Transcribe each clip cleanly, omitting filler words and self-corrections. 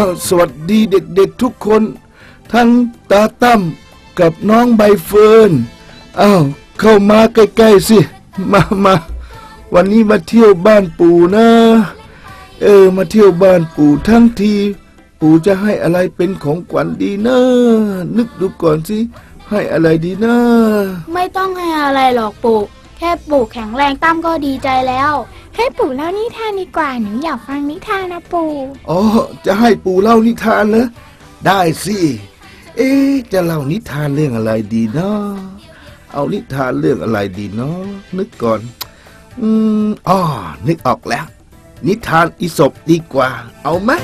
สวัสดีเด็กๆทุกคนทั้งตาตั้มกับน้องใบเฟิร์นเข้ามาใกล้ๆสิมาวันนี้มาเที่ยวบ้านปู่นะมาเที่ยวบ้านปู่ทั้งทีปู่จะให้อะไรเป็นของขวัญดีนะนึกดูก่อนสิให้อะไรดีนะไม่ต้องให้อะไรหรอกปู่แค่ปู่แข็งแรงตั้มก็ดีใจแล้วให้ปู่เล่านิทานดีกว่าหนูอยากฟังนิทานนะปู่จะให้ปู่เล่านิทานเหรอได้สิจะเล่านิทานเรื่องอะไรดีเนาะเอานิทานเรื่องอะไรดีเนาะนึกก่อนนึกออกแล้วนิทานอีสปดีกว่าเอาไหม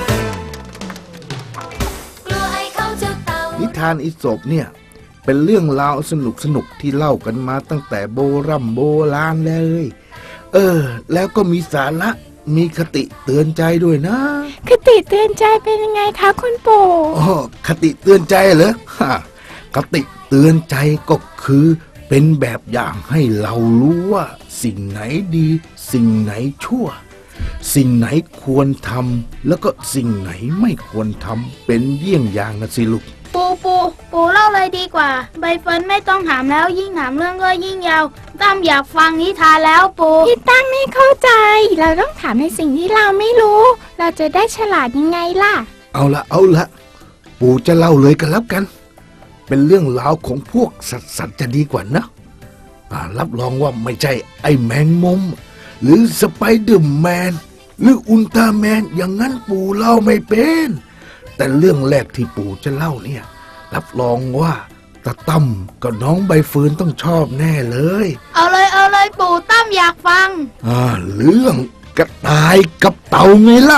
นิทานอีสปเนี่ยเป็นเรื่องราวสนุกที่เล่ากันมาตั้งแต่โบราณเลยแล้วก็มีสาระมีคติเตือนใจด้วยนะคติเตือนใจเป็นยังไงคะคุณปู่คติเตือนใจเหรอคติเตือนใจก็คือเป็นแบบอย่างให้เรารู้ว่าสิ่งไหนดีสิ่งไหนชั่วสิ่งไหนควรทำแล้วก็สิ่งไหนไม่ควรทำเป็นเยี่ยงอย่างนะสิลูกปู่เล่าเลยดีกว่าใบเฟิร์นไม่ต้องถามแล้วยิ่งถามเรื่องก็ยิ่งยาวตั้มอยากฟังนิทานแล้วปู่พี่ตั้มไม่เข้าใจเราต้องถามในสิ่งที่เราไม่รู้เราจะได้ฉลาดยังไงล่ะเอาละปู่จะเล่าเลยกันแล้วกันเป็นเรื่องราวของพวกสัตว์จะดีกว่านะรับรองว่าไม่ใช่ไอ้แมงมุมหรือสไปเดอร์แมนหรืออุลตร้าแมนอย่างนั้นปู่เล่าไม่เป็นแต่เรื่องแรกที่ปู่จะเล่าเนี่ยรับรองว่าตาตั้มกับน้องใบเฟิร์นต้องชอบแน่เลยเอาเลยปู่ตั้มอยากฟังเรื่องกระต่ายกับเต่าไงล่ะ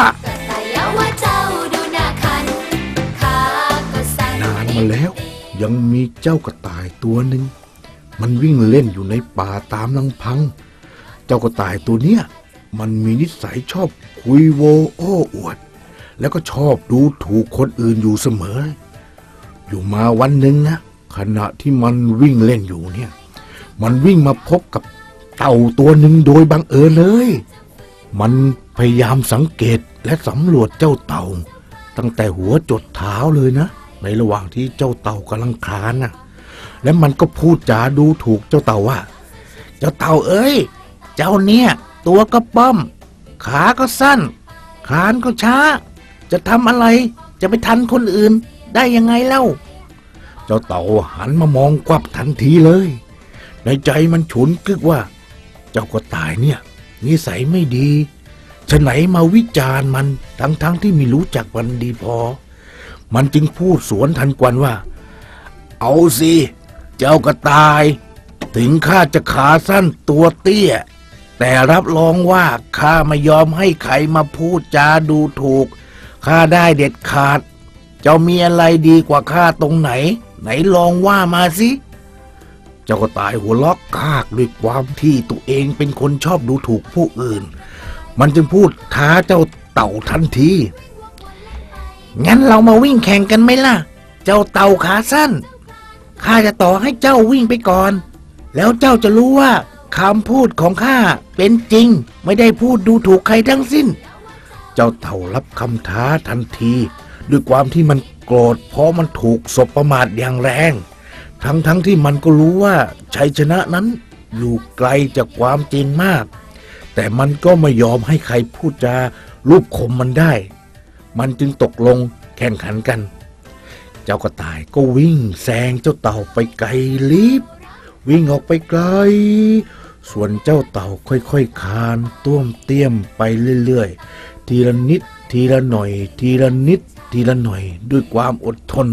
นานมาแล้วยังมีเจ้ากระต่ายตัวหนึ่งมันวิ่งเล่นอยู่ในป่าตามลำพังเจ้ากระต่ายตัวเนี้ยมันมีนิสัยชอบคุยโวโอ้อวดแล้วก็ชอบดูถูกคนอื่นอยู่เสมออยู่มาวันหนึ่งนะขณะที่มันวิ่งเล่นอยู่เนี่ยมันวิ่งมาพบกับเต่าตัวหนึ่งโดยบังเอิญเลยมันพยายามสังเกตและสำรวจเจ้าเต่าตั้งแต่หัวจดเท้าเลยนะในระหว่างที่เจ้าเต่ากำลังคลานนะและมันก็พูดจาดูถูกเจ้าเต่าว่าเจ้าเต่าเอ้ยเจ้าเนี่ยตัวก็ป้อมขาก็สั้นคลานก็ช้าจะทำอะไรจะไปทันคนอื่นได้ยังไงเล่าเจ้าเต่าหันมามองกวับทันทีเลยในใจมันฉุนกึกว่าเจ้ากระต่ายเนี่ยนิสัยไม่ดีฉะไหนมาวิจารณ์มันทั้งที่ไม่รู้จักมันดีพอมันจึงพูดสวนทันควันว่าเอาสิเจ้ากระต่ายถึงข้าจะขาสั้นตัวเตี้ยแต่รับรองว่าข้าไม่ยอมให้ใครมาพูดจาดูถูกข้าได้เด็ดขาดเจ้ามีอะไรดีกว่าข้าตรงไหนลองว่ามาสิเจ้ากระต่ายหัวเราะกากด้วยความที่ตัวเองเป็นคนชอบดูถูกผู้อื่นมันจึงพูดท้าเจ้าเต่าทันทีงั้นเรามาวิ่งแข่งกันไหมล่ะเจ้าเต่าขาสั้นข้าจะต่อให้เจ้าวิ่งไปก่อนแล้วเจ้าจะรู้ว่าคำพูดของข้าเป็นจริงไม่ได้พูดดูถูกใครทั้งสิ้นเจ้าเต่ารับคำท้าทันทีด้วยความที่มันโกรธเพราะมันถูกสบประมาทอย่างแรงทั้งที่มันก็รู้ว่าชัยชนะนั้นอยู่ไกลจากความจริงมากแต่มันก็ไม่ยอมให้ใครพูดจารูปคมมันได้มันจึงตกลงแข่งขันกันเจ้ากระต่ายก็วิ่งแซงเจ้าเต่าไปไกลลิบวิ่งออกไปไกลส่วนเจ้าเต่าค่อยๆคลานต้วมเตี้ยมไปเรื่อยๆทีละนิดทีละหน่อยทีละนิดทีละหน่อยด้วยความอดทน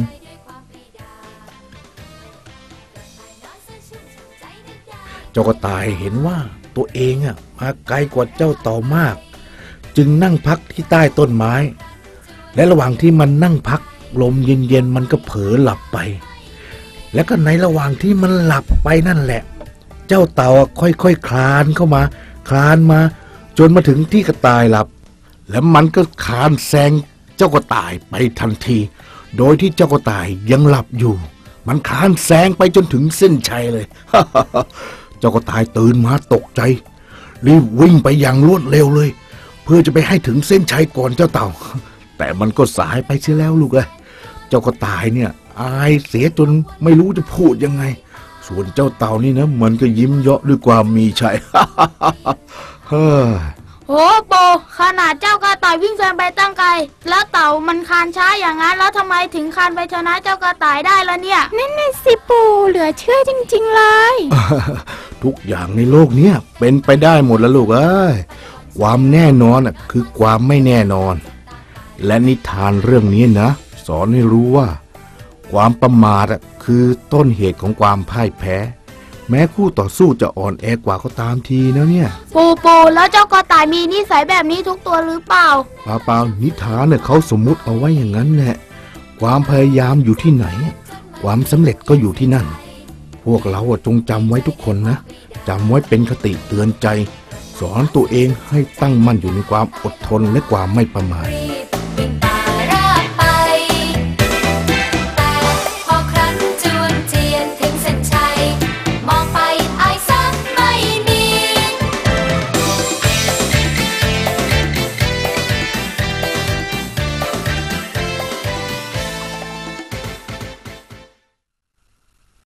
เจ้ากระต่ายเห็นว่าตัวเองมาไกลกว่าเจ้าเต่ามากจึงนั่งพักที่ใต้ต้นไม้และระหว่างที่มันนั่งพักลมเย็นๆมันก็เผลอหลับไปแล้วก็ในระหว่างที่มันหลับไปนั่นแหละเจ้าเต่าค่อยๆคลานเข้ามาคลานมาจนมาถึงที่กระต่ายหลับแล้วมันก็คลานแซงเจ้ากระต่ายไปทันทีโดยที่เจ้ากระต่ายยังหลับอยู่มันคลานแซงไปจนถึงเส้นชัยเลย เจ้ากระต่ายตื่นมาตกใจรีบวิ่งไปอย่างรวดเร็วเลยเพื่อจะไปให้ถึงเส้นชัยก่อนเจ้าเต่า แต่แต่มันก็สายไปเสียแล้วลูกเอ้ยเจ้ากระต่ายเนี่ยอายเสียจนไม่รู้จะพูดยังไงส่วนเจ้าเต่านี่นะมันก็ยิ้มเยาะด้วยความมีชัย เฮ้อโอ้ปูขนาดเจ้ากระต่ายวิ่งแซงไปตั้งไกลแล้วเต่ามันคานช้าอย่างนั้นแล้วทำไมถึงคานไปชนะเจ้ากระต่ายได้ล่ะเนี่ยนั่นน่ะสิปู่เหลือเชื่อจริงๆเลยทุกอย่างในโลกเนี้ยเป็นไปได้หมดแล้วลูกเอ้ยความแน่นอนคือความไม่แน่นอนและนิทานเรื่องนี้นะสอนให้รู้ว่าความประมาทคือต้นเหตุของความพ่ายแพ้แม้คู่ต่อสู้จะอ่อนแอกว่าก็ตามทีนะเนี่ยปูแล้วเจ้ากระต่ายมีนิสัยแบบนี้ทุกตัวหรือเปล่าเปล่านิทานเนี่ยเขาสมมุติเอาไว้อย่างนั้นแหละความพยายามอยู่ที่ไหนความสำเร็จก็อยู่ที่นั่นพวกเราจงจำไว้ทุกคนนะจำไว้เป็นคติเตือนใจสอนตัวเองให้ตั้งมั่นอยู่ในความอดทนและความไม่ประมาท